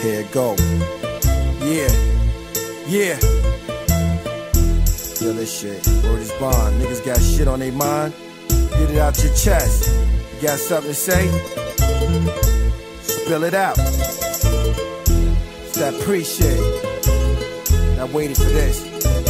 Here it go. Yeah. Feel this shit. Word is bond. Niggas got shit on their mind. Get it out your chest. You got something to say? Spill it out. It's that pre-shit. I waited for this.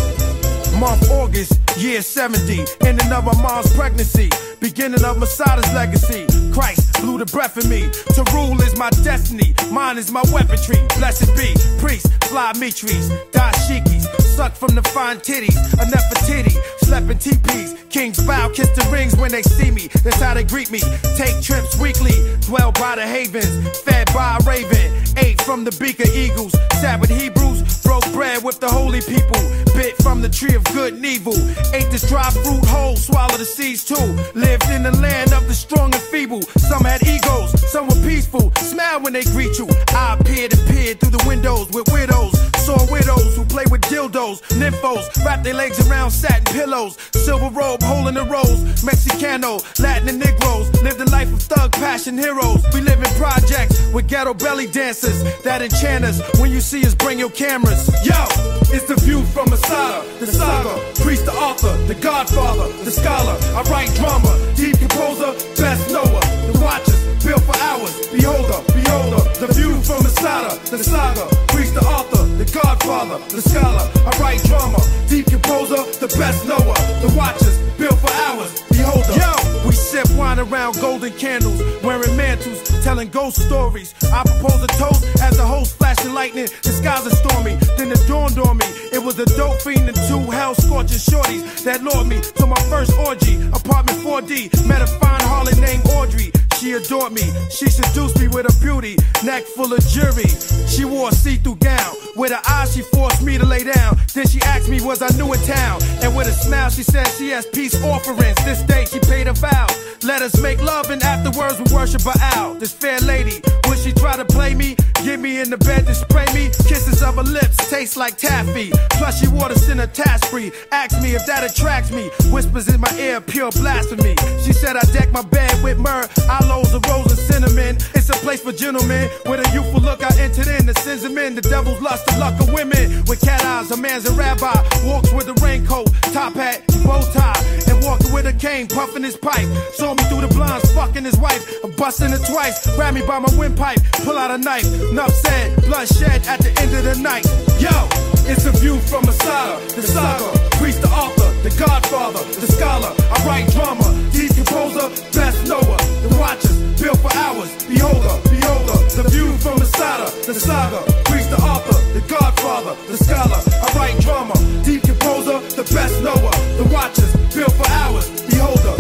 Month August, year 70. Ending of my mom's pregnancy. Beginning of Masada's legacy. Christ blew the breath in me. To rule is my destiny. Mine is my weaponry. Blessed be priests, fly mitris, dashikis. Suck from the fine titties. A Nefertiti. Slept in teepees. Kings bow, kiss the rings when they see me. That's how they greet me. Take trips weekly. Dwell by the havens. Fed by a raven. Ate from the beak of eagles. Sat with Hebrews. Broke bread with the holy people. Bit from the tree of good and evil. Ate this dry fruit whole. Swallow the seeds too. Lived in the land of the strong and feeble. Some had egos. Some were peaceful. Smile when they greet you. I appeared and peered through the windows with widows. Saw widows who play with dildos. Nymphos. Wrap their legs around satin pillows. Silver robe, hole in the rose. Mexicano, Latin and Negroes. Lived a life of thug passion heroes. We live in projects with ghetto belly dancers that enchant us. When you see us, bring your cameras. Yo, it's the view from Masada, the saga, priest, the author, the godfather, the scholar. I write drama, deep composer, best knower. The watchers, built for hours. Beholder, the view from Masada, the saga, priest, the author, the godfather, the scholar. I write drama, deep composer, the best knower. The watchers, built for hours. Beholder. Yo, we sip wine around golden candles, wearing mantles, telling ghost stories. I propose a toast as the host flashing lightning. The skies are stormy, then it dawned on me. It was a dope fiend and two hell-scorching shorties that lured me to my first orgy. Apartment 4D, met a fine harlot named Audrey. She adored me, she seduced me with her beauty, neck full of jewelry. She wore a see-through gown, with her eyes she forced me to lay down. Then she asked me was I new in town, and with a smile she said she has peace offerings. This day she paid her vows, let us make love and afterwards we worship Baal. This fair lady, when she try to play me, get me in the bed to spray me. Kisses of her lips taste like taffy, plus she wore the center task free. Asked me if that attracts me, whispers in my ear, pure blasphemy. She said I deck my bed with myrrh, aloes, a rose and cinnamon. It's a place for gentlemen. With a youthful look I entered in. The sins of men, the devil's lust, the luck of women. With cat eyes, a man's a rabbi. Walks with a raincoat, top hat, bow tie. And walking with a cane, puffing his pipe. Saw me through the blinds, fucking his wife. Busting her twice, grabbed me by my windpipe. Pull out a knife, enough said, bloodshed at the end of the night. Yo, it's a view from Masada, the saga, priest, the author, the godfather, the scholar. I write drama, deep composer, best knower. The watchers, built for hours. Beholder, the view from Masada, the saga, priest, the author, the godfather, the scholar. I write drama, deep composer, the best knower. The watchers, built for hours. Beholder.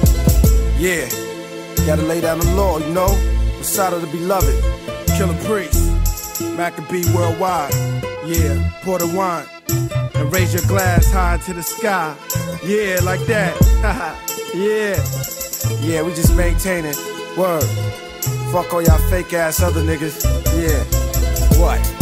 Yeah, gotta lay down the law, you know. Masada the beloved, killer priest, Maccabee worldwide. Yeah, pour the wine and raise your glass high to the sky. Yeah, like that. Yeah, we just maintaining. Word. Fuck all y'all fake ass other niggas. Yeah. What?